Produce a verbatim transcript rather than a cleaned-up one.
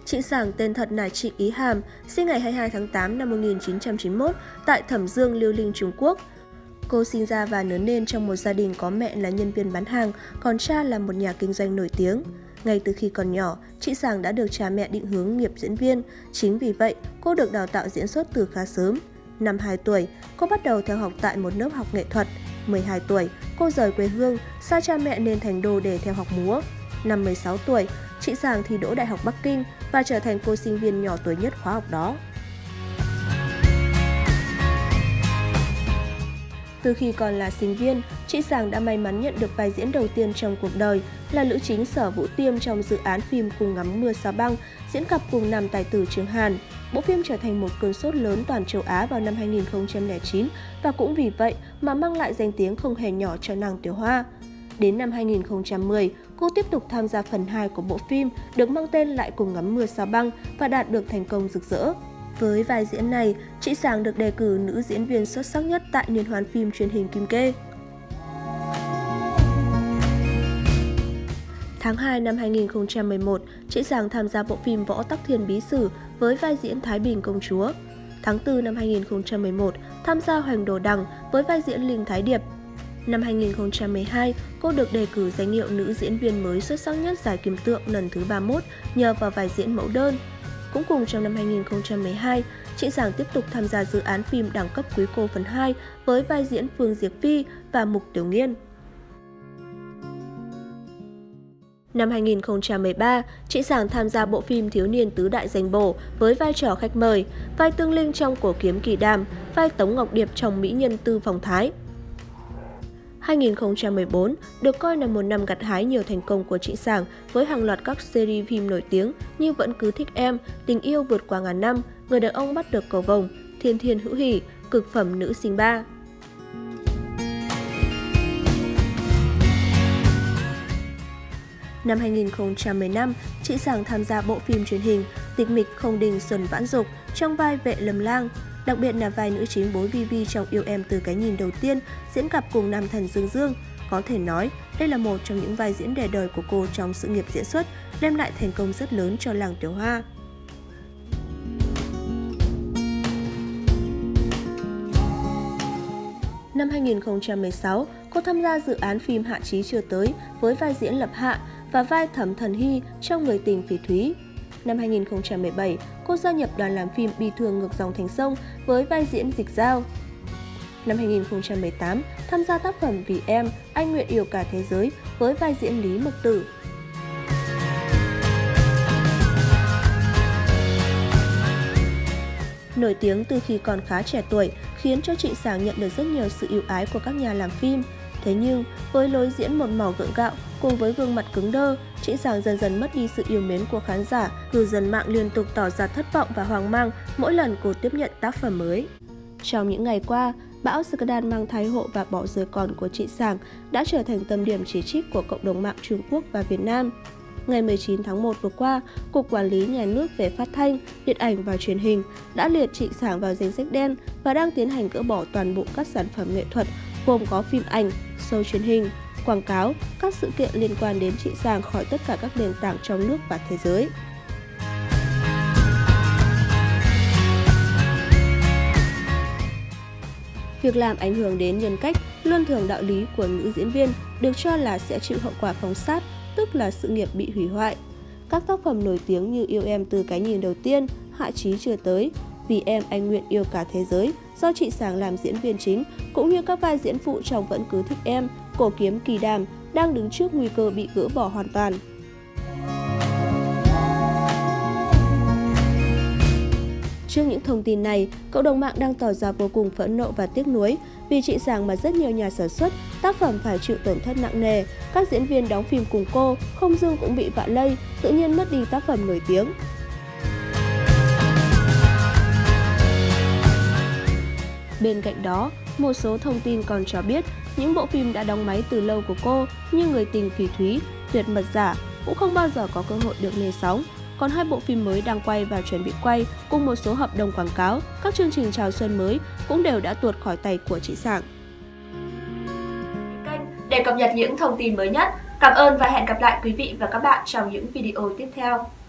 Chị Sảng tên thật là Trịnh Ý Hàm, sinh ngày hai mươi hai tháng tám năm một nghìn chín trăm chín mươi mốt tại Thẩm Dương, Liêu Ninh, Trung Quốc. Cô sinh ra và lớn lên trong một gia đình có mẹ là nhân viên bán hàng, còn cha là một nhà kinh doanh nổi tiếng. Ngay từ khi còn nhỏ, chị Sảng đã được cha mẹ định hướng nghiệp diễn viên. Chính vì vậy, cô được đào tạo diễn xuất từ khá sớm. Năm hai tuổi, cô bắt đầu theo học tại một lớp học nghệ thuật. mười hai tuổi, cô rời quê hương, xa cha mẹ nên thành đô để theo học múa. Năm mười sáu tuổi, chị Sảng thi đỗ Đại học Bắc Kinh và trở thành cô sinh viên nhỏ tuổi nhất khóa học đó. Từ khi còn là sinh viên, chị Sảng đã may mắn nhận được vai diễn đầu tiên trong cuộc đời là nữ chính Sở Vũ Tiêm trong dự án phim Cùng Ngắm Mưa Sao Băng, diễn cặp cùng nam tài tử Trương Hàn. Bộ phim trở thành một cơn sốt lớn toàn châu Á vào năm hai nghìn không trăm lẻ chín và cũng vì vậy mà mang lại danh tiếng không hề nhỏ cho nàng Tiểu Hoa. Đến năm hai nghìn không trăm mười, cô tiếp tục tham gia phần hai của bộ phim được mang tên lại Cùng Ngắm Mưa Sao Băng và đạt được thành công rực rỡ. Với vai diễn này, chị Sảng được đề cử nữ diễn viên xuất sắc nhất tại Liên hoan phim truyền hình Kim Kê. Tháng hai năm hai nghìn không trăm mười một, chị Sảng tham gia bộ phim Võ Tắc Thiên Bí Sử với vai diễn Thái Bình Công Chúa. Tháng tư năm hai nghìn không trăm mười một, tham gia Hoành Đồ Đằng với vai diễn Linh Thái Điệp. Năm hai nghìn không trăm mười hai, cô được đề cử danh hiệu nữ diễn viên mới xuất sắc nhất giải Kim Tượng lần thứ ba mươi mốt nhờ vào vai diễn Mẫu Đơn. Cũng cùng trong năm hai nghìn không trăm mười hai, chị Sảng tiếp tục tham gia dự án phim Đẳng cấp Quý Cô phần hai với vai diễn Phương Diệc Phi và Mục Tiểu Nghiên. Năm hai nghìn không trăm mười ba, chị Sảng tham gia bộ phim Thiếu niên tứ đại danh bổ với vai trò khách mời, vai Tương Linh trong Cổ kiếm Kỳ đàm, vai Tống Ngọc Điệp trong Mỹ nhân Tư Phòng Thái. hai nghìn không trăm mười bốn được coi là một năm gặt hái nhiều thành công của chị Sảng với hàng loạt các series phim nổi tiếng như Vẫn Cứ Thích Em, Tình Yêu Vượt Qua Ngàn Năm, Người Đàn Ông Bắt Được Cầu Vồng, Thiên Thiên Hữu Hỷ, Cực Phẩm Nữ Sinh ba. Năm hai nghìn không trăm mười lăm, chị Sảng tham gia bộ phim truyền hình Tịch Mịch Không Đình Xuân Vãn Dục trong vai Vệ Lâm Lang. Đặc biệt là vai nữ chính Bối Vi Vi trong Yêu Em Từ Cái Nhìn Đầu Tiên, diễn cặp cùng nam thần Dương Dương. Có thể nói, đây là một trong những vai diễn để đời của cô trong sự nghiệp diễn xuất, đem lại thành công rất lớn cho làng Tiểu Hoa. Năm hai nghìn không trăm mười sáu, cô tham gia dự án phim Hạ Chí Chưa Tới với vai diễn Lập Hạ và vai Thẩm Thần Hy trong Người Tình Phỉ Thúy. Năm hai nghìn không trăm mười bảy, cô gia nhập đoàn làm phim Bi Thương Ngược Dòng Thành Sông với vai diễn Dịch Dao. Năm hai nghìn không trăm mười tám, tham gia tác phẩm Vì Em, Anh Nguyện Yêu Cả Thế Giới với vai diễn Lý Mộc Tử. Nổi tiếng từ khi còn khá trẻ tuổi khiến cho chị Sảng nhận được rất nhiều sự ưu ái của các nhà làm phim. Thế nhưng, với lối diễn một màu gượng gạo cùng với gương mặt cứng đơ, chị Sảng dần dần mất đi sự yêu mến của khán giả, cư dân mạng liên tục tỏ ra thất vọng và hoang mang mỗi lần cô tiếp nhận tác phẩm mới. Trong những ngày qua, bão scandal mang thai hộ và bỏ rơi con của chị Sảng đã trở thành tâm điểm chỉ trích của cộng đồng mạng Trung Quốc và Việt Nam. Ngày mười chín tháng một vừa qua, Cục Quản lý Nhà nước về Phát thanh, Điện ảnh và Truyền hình đã liệt chị Sảng vào danh sách đen và đang tiến hành gỡ bỏ toàn bộ các sản phẩm nghệ thuật gồm có phim ảnh, show truyền hình, quảng cáo, các sự kiện liên quan đến chị Sảng khỏi tất cả các nền tảng trong nước và thế giới. Việc làm ảnh hưởng đến nhân cách, luân thường đạo lý của nữ diễn viên được cho là sẽ chịu hậu quả phóng sát, tức là sự nghiệp bị hủy hoại. Các tác phẩm nổi tiếng như Yêu Em Từ Cái Nhìn Đầu Tiên, Hạ Chí Chưa Tới, Vì Em Anh Nguyện Yêu Cả Thế Giới do chị Sảng làm diễn viên chính, cũng như các vai diễn phụ trong Vẫn Cứ Thích Em, Cổ Kiếm Kỳ đàm đang đứng trước nguy cơ bị gỡ bỏ hoàn toàn. Trước những thông tin này, cộng đồng mạng đang tỏ ra vô cùng phẫn nộ và tiếc nuối vì chị Sảng mà rất nhiều nhà sản xuất, tác phẩm phải chịu tổn thất nặng nề. Các diễn viên đóng phim cùng cô, không dưng cũng bị vạ lây, tự nhiên mất đi tác phẩm nổi tiếng. Bên cạnh đó, một số thông tin còn cho biết những bộ phim đã đóng máy từ lâu của cô như Người Tình Phỉ Thúy, Tuyệt Mật Giả cũng không bao giờ có cơ hội được lên sóng. Còn hai bộ phim mới đang quay và chuẩn bị quay cùng một số hợp đồng quảng cáo, các chương trình chào xuân mới cũng đều đã tuột khỏi tay của chị Sảng. Kênh để cập nhật những thông tin mới nhất. Cảm ơn và hẹn gặp lại quý vị và các bạn trong những video tiếp theo.